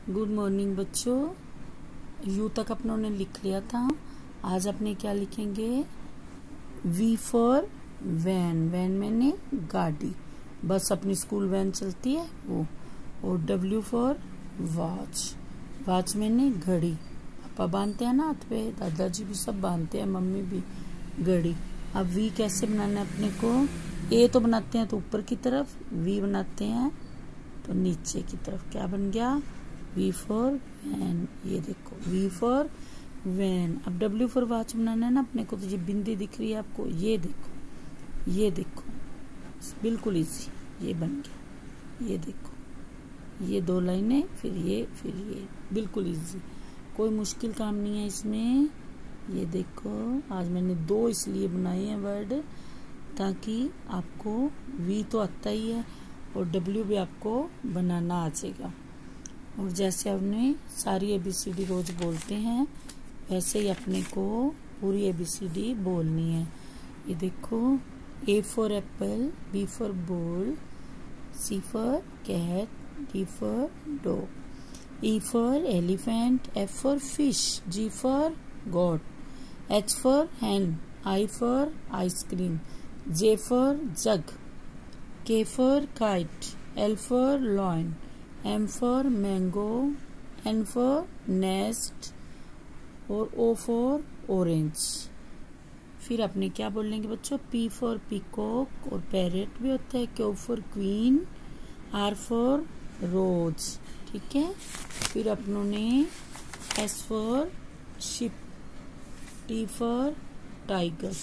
Good morning बच्चों। You तक अपनों ने लिख लिया था। आज अपने क्या लिखेंगे? We for van. वैन मैंने गाड़ी, बस अपनी स्कूल वैन चलती है वो। और डब्ल्यू फॉर वॉच। वॉच मैंने घड़ी, पापा बांधते हैं ना हाथ पे, दादाजी भी सब बांधते हैं, मम्मी भी घड़ी। अब वी कैसे बनाना है अपने को? ए तो बनाते हैं तो ऊपर की तरफ, वी बनाते हैं तो नीचे की तरफ। क्या बन गया? V for van. ये देखो वी फॉर वैन। अब डब्ल्यू फॉर वॉच बनाना है ना अपने को, तो ये बिंदी दिख रही है आपको, ये देखो, ये देखो, बिल्कुल इजी ये बन गया। ये देखो, ये दो लाइनें, फिर ये, बिल्कुल इजी, कोई मुश्किल काम नहीं है इसमें। ये देखो, आज मैंने दो इसलिए बनाए हैं वर्ड, ताकि आपको वी तो आता ही है और डब्ल्यू भी आपको बनाना आ जाएगा। और जैसे हमने सारी एबीसीडी रोज बोलते हैं, वैसे ही अपने को पूरी एबीसीडी बोलनी है। ये देखो, A for apple, B for ball, C for cat, D for dog, E for elephant, F for fish, G for god, H for hand, I for ice cream, J for jug, K for kite, L for lion, M for mango, N for nest और O for orange. फिर अपने क्या बोलेंगे बच्चों? P for peacock और parrot भी होता है, Q for queen, R for rose. ठीक है। फिर अपनों ने S for ship, T for tiger,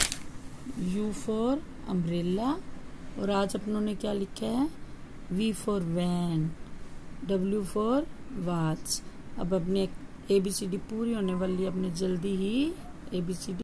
U for umbrella. और आज अपनों ने क्या लिखा है? V for van, W for watch. अब अपने एबीसीडी पूरी होने वाली है, अपने जल्दी ही एबीसीडी